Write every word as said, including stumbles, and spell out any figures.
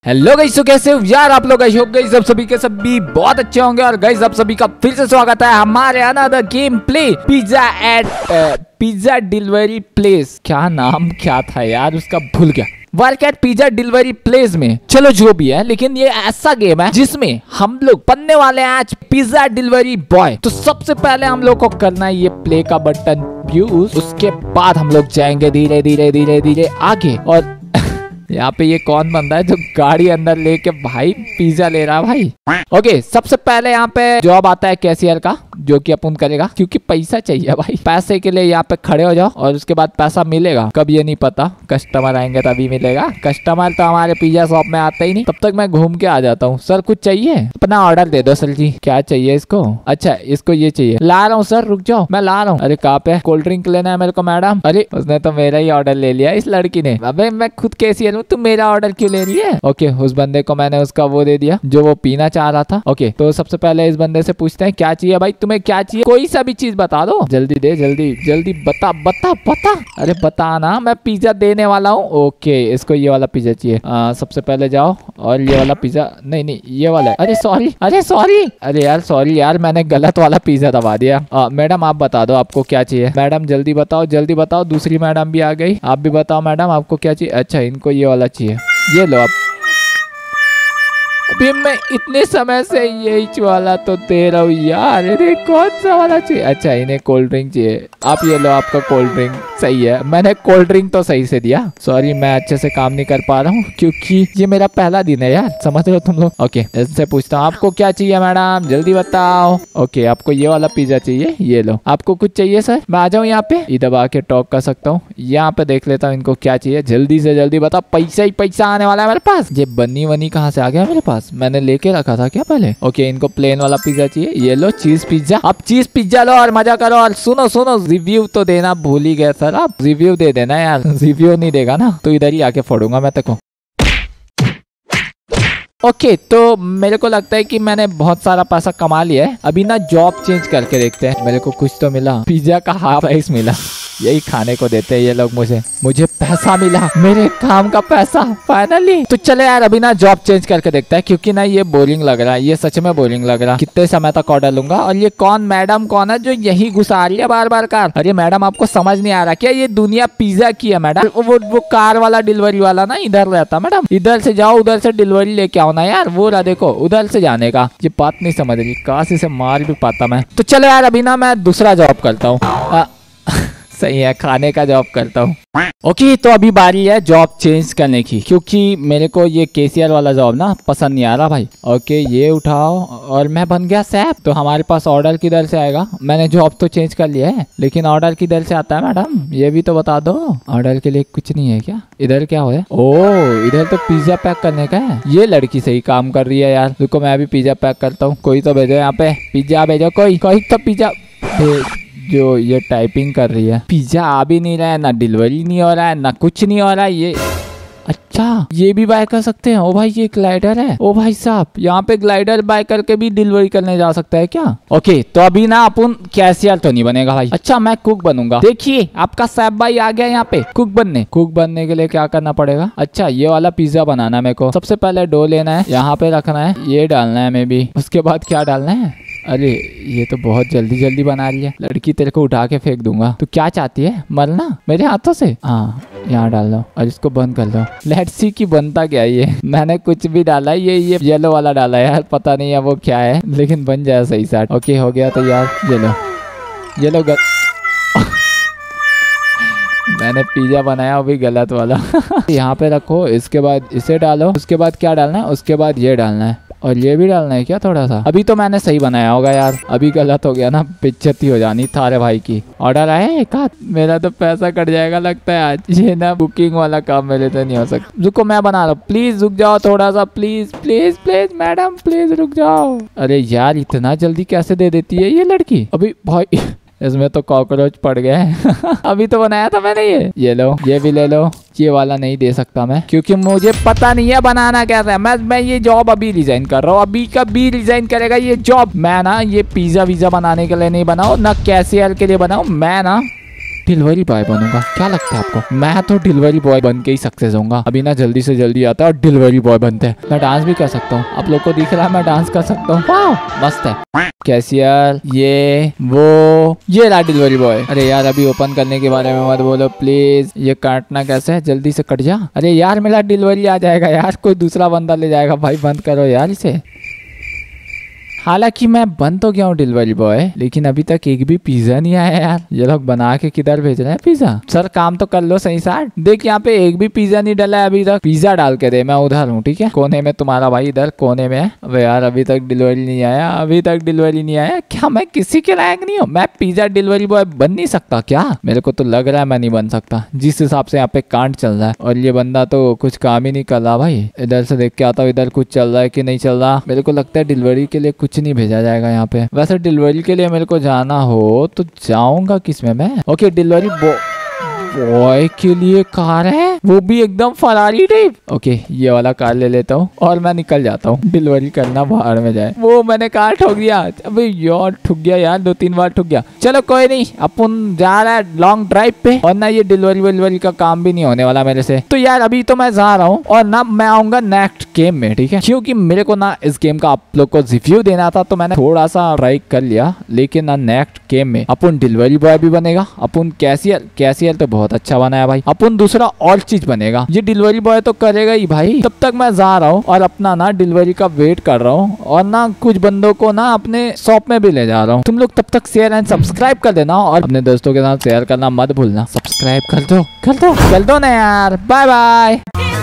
Hello guys, तो कैसे हो यार आप लोग? आई होप गाइस आप सभी के सभी बहुत अच्छे होंगे। और गाइस आप सभी का फिर से स्वागत है हमारे another game play pizza at pizza delivery place. क्या नाम क्या था यार उसका, भूल गया। Work at pizza delivery place में। चलो जो भी है, लेकिन ये ऐसा गेम है जिसमें हम लोग बनने वाले हैं आज पिज्जा डिलीवरी बॉय। तो सबसे पहले हम लोग को करना है ये प्ले का बटन यूज। उसके बाद हम लोग जाएंगे धीरे धीरे धीरे धीरे आगे। और यहाँ पे ये कौन बंदा है जो गाड़ी अंदर लेके भाई पिज्जा ले रहा है भाई? ओके, सबसे पहले यहाँ पे जॉब आता है कैशियर का, जो कि अपन करेगा क्योंकि पैसा चाहिए भाई। पैसे के लिए यहाँ पे खड़े हो जाओ और उसके बाद पैसा मिलेगा कब ये नहीं पता। कस्टमर आएंगे तभी मिलेगा। कस्टमर तो हमारे पिज्जा शॉप में आता ही नहीं। तब तक मैं घूम के आ जाता हूँ। सर कुछ चाहिए? अपना ऑर्डर दे दो सर जी। क्या चाहिए इसको? अच्छा इसको ये चाहिए। ला रहा हूँ सर, रुक जाओ मैं ला रहा हूँ। अरे कहाँ पे? कोल्ड ड्रिंक लेना है मेरे को मैडम। अरे उसने तो मेरा ही ऑर्डर ले लिया इस लड़की ने। अबे मैं खुद कैशियर हूँ, तुम मेरा ऑर्डर क्यों ले रही है? ओके, उस बंदे को मैंने उसका वो दे दिया जो वो पीना चाह रहा था। ओके, तो सबसे पहले इस बंदे से पूछते हैं क्या चाहिए भाई, तुम्हें क्या चाहिए? कोई सा भी चीज बता दो, जल्दी दे, जल्दी जल्दी बता बता बता। अरे बता ना, मैं पिज्जा देने वाला हूँ। ओके, इसको ये वाला पिज्जा चाहिए। आ, सबसे पहले जाओ और ये वाला पिज्जा, नहीं नहीं ये वाला है। अरे सॉरी, अरे सॉरी, अरे यार सॉरी यार, मैंने गलत वाला पिज्जा दबा दिया। आ, मैडम आप बता दो आपको क्या चाहिए। मैडम जल्दी बताओ, जल्दी बताओ। दूसरी मैडम भी आ गई, आप भी बताओ मैडम आपको क्या चाहिए। अच्छा इनको ये वाला चाहिए, ये लो आप। अभी मैं इतने समय से यही वाला तो दे रहा हूँ यार, अरे कौन सा वाला चाहिए? अच्छा इन्हें कोल्ड ड्रिंक चाहिए, आप ये लो आपका कोल्ड ड्रिंक। सही है, मैंने कोल्ड ड्रिंक तो सही से दिया। सॉरी मैं अच्छे से काम नहीं कर पा रहा हूँ क्योंकि ये मेरा पहला दिन है यार, समझ रहे हो तुम लोग। ओके इससे पूछता हूँ आपको क्या चाहिए मैडम, जल्दी बताओ। ओके आपको ये वाला पिज्जा चाहिए, ये लो। आपको कुछ चाहिए सर? मैं आ जाऊँ यहाँ पे, इधर आके टॉक कर सकता हूँ। यहाँ पे देख लेता हूँ इनको क्या चाहिए, जल्दी से जल्दी बताओ। पैसा ही पैसा आने वाला है मेरे पास। ये बनी वनी कहाँ से आ गया मेरे पास? मैंने लेके रखा था क्या पहले? ओके इनको प्लेन वाला पिज्जा चाहिए, ये लो चीज पिज्जा। अब चीज पिज्जा लो और मजा करो। और सुनो सुनो, रिव्यू तो देना भूल ही गया सर, आप रिव्यू दे देना यार। रिव्यू नहीं देगा ना तो इधर ही आके फोड़ूंगा मैं तेको। ओके okay, तो मेरे को लगता है कि मैंने बहुत सारा पैसा कमा लिया है। अभी ना जॉब चेंज करके देखते हैं। मेरे को कुछ तो मिला, पिज्जा का हाफ राइस मिला, यही खाने को देते हैं ये लोग मुझे। मुझे पैसा मिला, मेरे काम का पैसा फाइनली। तो चले यार अभी ना जॉब चेंज करके देखते हैं क्योंकि ना ये बोरिंग लग रहा है, ये सच में बोरिंग लग रहा है। कितने समय तक ऑर्डर लूंगा? और ये कौन मैडम कौन है जो यही घुसा रही है बार बार कार? अरे मैडम आपको समझ नहीं आ रहा क्या ये दुनिया पिज्जा की है मैडम? वो वो कार वाला डिलीवरी वाला ना इधर रहता। मैडम इधर से जाओ, उधर से डिलीवरी लेके आओ ना यार। वो रहा देखो उधर से जाने का। ये बात नहीं समझ रही, काश इसे मार भी पाता मैं। तो चलो यार अभी ना मैं दूसरा जॉब करता हूँ। सही है, खाने का जॉब करता हूँ। ओके तो अभी बारी है जॉब चेंज करने की क्योंकि मेरे को ये केशियर वाला जॉब ना पसंद नहीं आ रहा भाई। ओके ये उठाओ और मैं बन गया शेफ। तो हमारे पास ऑर्डर किधर से आएगा? मैंने जॉब तो चेंज कर लिया है लेकिन ऑर्डर किधर से आता है मैडम? ये भी तो बता दो। ऑर्डर के लिए कुछ नहीं है क्या? इधर क्या हो है? ओ इधर तो पिज्जा पैक करने का है। ये लड़की सही काम कर रही है यार। रुको मैं भी पिज्जा पैक करता हूँ। कोई तो भेजो यहाँ पे, पिज्जा भेजो कोई कोई तो पिज्जा। जो ये टाइपिंग कर रही है, पिज्जा आ भी नहीं रहा है, ना डिलीवरी नहीं हो रहा है, ना कुछ नहीं हो रहा है। ये अच्छा ये भी बाय कर सकते हैं? ओ भाई ये ग्लाइडर है। ओ भाई साहब यहाँ पे ग्लाइडर बाय करके भी डिलीवरी करने जा सकता है क्या? ओके तो अभी ना अपन कैशियर तो नहीं बनेगा भाई। अच्छा मैं कुक बनूंगा। देखिए आपका शेफ भाई आ गया यहाँ पे कुक बनने। कुक बनने के लिए क्या करना पड़ेगा? अच्छा ये वाला पिज्जा बनाना है मेरे को। सबसे पहले डो लेना है, यहाँ पे रखना है, ये डालना है मे बी। उसके बाद क्या डालना है? अरे ये तो बहुत जल्दी जल्दी बना रही है लड़की, तेरे को उठा के फेंक दूंगा। तू क्या चाहती है, मरना मेरे हाथों से? हाँ यहाँ डाल दो और इसको बंद कर दो। लेट्स सी कि बनता क्या है ये। मैंने कुछ भी डाला है, ये ये येलो वाला डाला है यार, पता नहीं है वो क्या है लेकिन बन जाए सही साथ। ओके हो गया तो यार ये लो ये लो। मैंने पिज्जा बनाया वो भी गलत वाला। यहाँ पे रखो, इसके बाद इसे डालो, उसके बाद क्या डालना है? उसके बाद ये डालना है और ये भी डालना है क्या थोड़ा सा? अभी तो मैंने सही बनाया होगा यार, अभी गलत हो गया ना, बेइज्जती हो जानी थारे भाई की। ऑर्डर आया एक हाथ, मेरा तो पैसा कट जाएगा लगता है आज। ये ना बुकिंग वाला काम मेरे से नहीं हो सकता। रुको मैं बना रहा हूँ, प्लीज रुक जाओ थोड़ा सा, please please please madam please रुक जाओ। अरे यार इतना जल्दी कैसे दे देती है ये लड़की? अभी भाई इसमें तो कॉकरोच पड़ गए। अभी तो बनाया था मैंने ये। ये लो ये भी ले लो। ये वाला नहीं दे सकता मैं क्योंकि मुझे पता नहीं है बनाना कैसा है। मैं मैं ये जॉब अभी रिजाइन कर रहा हूँ, अभी कभी रिजाइन करेगा ये जॉब। मैं ना ये पिज्जा विज्जा बनाने के लिए नहीं बनाऊँ, ना कैशियर के लिए बनाऊँ। मैं ना डिलीवरी बॉय बनूंगा। क्या लगता है आपको? मैं तो डिलीवरी बॉय बन के ही सक्सेस होऊंगा। अभी ना जल्दी से जल्दी आता है और डिलीवरी बॉय बनते हैं। मैं डांस भी कर सकता हूँ, आप लोग को दिख रहा है मैं डांस कर सकता हूँ। वाह मस्त है। कैशियर, ये वो ये रहा डिलीवरी बॉय। अरे यार अभी ओपन करने के बारे में मत बोलो प्लीज। ये काटना कैसे है? जल्दी से कट जा। अरे यार मेरा डिलीवरी आ जाएगा यार, कोई दूसरा बंदा ले जाएगा भाई। बंद करो यार इसे। हालांकि मैं बन तो गया हूँ डिलीवरी बॉय, लेकिन अभी तक एक भी पिज्जा नहीं आया यार। ये लोग बना के किधर भेज रहे हैं पिज्जा? सर काम तो कर लो सही साथ। देख यहाँ पे एक भी पिज्जा नहीं डला है अभी तक। पिज्जा डाल के दे, मैं उधर हूँ ठीक है। कोने में तुम्हारा भाई इधर कोने में है। अबे यार अभी तक डिलीवरी नहीं आया, अभी तक डिलीवरी नहीं आया। क्या मैं किसी के लायक नहीं हूँ? मैं पिज्जा डिलीवरी बॉय बन नहीं सकता क्या? मेरे को तो लग रहा है मैं नहीं बन सकता, जिस हिसाब से यहाँ पे कांड चल रहा है। और ये बंदा तो कुछ काम ही नहीं कर रहा भाई। इधर से देख के आता हूँ इधर कुछ चल रहा है कि नहीं चल रहा। मेरे को लगता है डिलीवरी के लिए कुछ नहीं भेजा जाएगा यहाँ पे। वैसे डिलीवरी के लिए मेरे को जाना हो तो जाऊंगा किसमें मैं? ओके डिलीवरी बॉय के लिए कार है, वो भी एकदम फरारी टाइप। ओके ये वाला कार ले लेता हूँ और मैं निकल जाता हूँ। डिलीवरी करना बाहर में जाए। वो मैंने कार ठोक दिया। अबे यार ठुक गया यार, दो तीन बार ठुक गया। चलो कोई नहीं, अपन जा रहा है लॉन्ग ड्राइव पे। और ना ये डिलीवरी विलीवरी का काम भी नहीं होने वाला मेरे से। तो यार अभी तो मैं जा रहा हूँ और ना मैं आऊंगा नेक्स्ट गेम में ठीक है। क्योंकि मेरे को ना इस गेम का आप लोग को रिव्यू देना था तो मैंने थोड़ा सा ट्राई कर लिया। लेकिन ना नेक्स्ट गेम में अपन डिलीवरी बॉय भी बनेगा, अपन कैशियर कैशियर तो बहुत अच्छा बना है भाई। अपन दूसरा और चीज बनेगा। ये डिलीवरी बॉय तो करेगा ही भाई। तब तक मैं जा रहा हूँ और अपना ना डिलीवरी का वेट कर रहा हूँ और ना कुछ बंदों को ना अपने शॉप में भी ले जा रहा हूँ। तुम लोग तब तक शेयर एंड सब्सक्राइब कर देना और अपने दोस्तों के साथ शेयर करना मत भूलना। सब्सक्राइब कर दो कर दो कर दो ना यार। Bye bye.